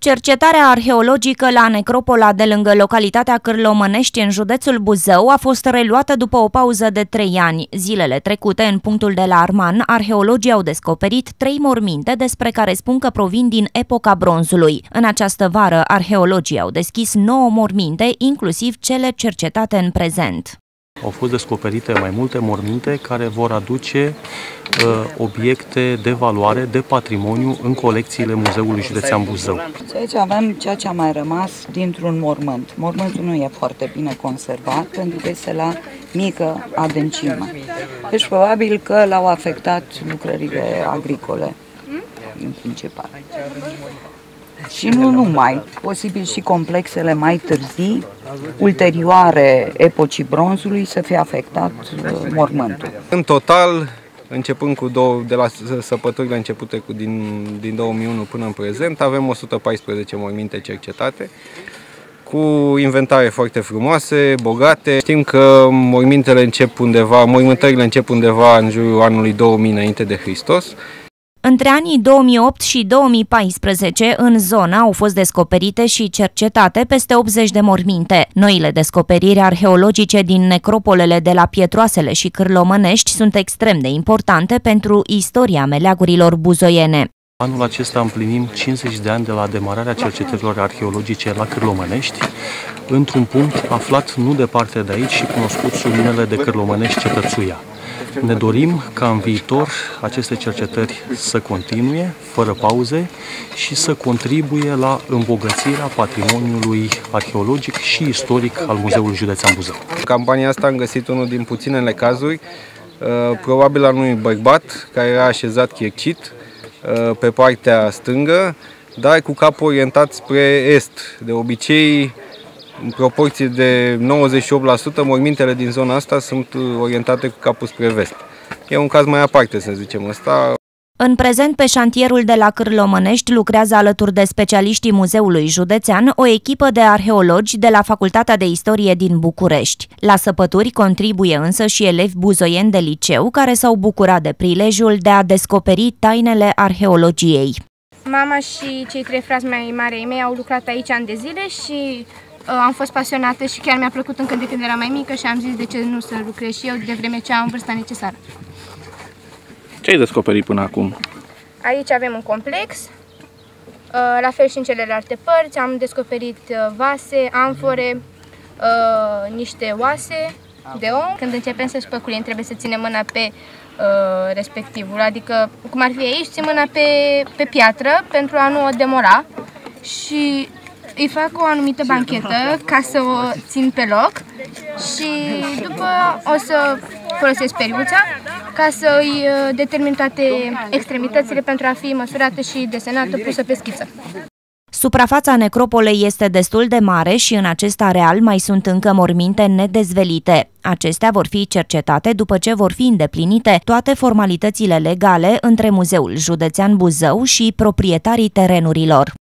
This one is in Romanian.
Cercetarea arheologică la necropola de lângă localitatea Cârlomănești, în județul Buzău, a fost reluată după o pauză de 3 ani. Zilele trecute, în punctul de la Arman, arheologii au descoperit 3 morminte despre care spun că provin din epoca bronzului. În această vară, arheologii au deschis 9 morminte, inclusiv cele cercetate în prezent. Au fost descoperite mai multe morminte care vor aduce obiecte de valoare, de patrimoniu în colecțiile Muzeului Județean Buzău. Aici avem ceea ce a mai rămas dintr-un mormânt. Mormântul nu e foarte bine conservat pentru că este la mică adâncime. Deci probabil că l-au afectat lucrările agricole în principal. Și nu numai, posibil și complexele mai târzii, ulterioare epocii bronzului, să fie afectat mormântul. În total, începând de la săpăturile începute din 2001 până în prezent, avem 114 morminte cercetate, cu inventare foarte frumoase, bogate. Știm că mormântările încep undeva în jurul anului 2000 înainte de Hristos. Între anii 2008 și 2014, în zonă au fost descoperite și cercetate peste 80 de morminte. Noile descoperiri arheologice din necropolele de la Pietroasele și Cârlomănești sunt extrem de importante pentru istoria meleagurilor buzoiene. Anul acesta împlinim 50 de ani de la demararea cercetărilor arheologice la Cârlomănești, într-un punct aflat nu departe de aici și cunoscut sub numele de Cârlomănești Cetățuia. Ne dorim ca în viitor aceste cercetări să continue, fără pauze, și să contribuie la îmbogățirea patrimoniului arheologic și istoric al Muzeului Județean Buzău. În campania asta am găsit unul din puținele cazuri, probabil al unui bărbat care era așezat chircit pe partea stângă, dar cu capul orientat spre est. De obicei, în proporție de 98%, mormintele din zona asta sunt orientate cu capul spre vest. E un caz mai aparte, să zicem ăsta. În prezent, pe șantierul de la Cârlomănești lucrează alături de specialiștii Muzeului Județean o echipă de arheologi de la Facultatea de Istorie din București. La săpături contribuie însă și elevi buzoieni de liceu care s-au bucurat de prilejul de a descoperi tainele arheologiei. Mama și cei 3 frați mai mari ai mei au lucrat aici ani de zile și am fost pasionată și chiar mi-a plăcut încă de când eram mai mică și am zis de ce nu să lucrez și eu de vreme ce am vârsta necesară. Ce ai descoperit până acum? Aici avem un complex, la fel și în celelalte părți. Am descoperit vase, amfore, niște oase de om. Când începem să spăculim, trebuie să ținem mâna pe respectivul, adică cum ar fi aici, țin mâna pe piatră pentru a nu o demora și îi fac o anumită banchetă ca să o țin pe loc și după o să folosesc periuța ca să îi determin toate extremitățile pentru a fi măsurată și desenată, pusă pe schiță. Suprafața necropolei este destul de mare și în acest areal mai sunt încă morminte nedezvelite. Acestea vor fi cercetate după ce vor fi îndeplinite toate formalitățile legale între Muzeul Județean Buzău și proprietarii terenurilor.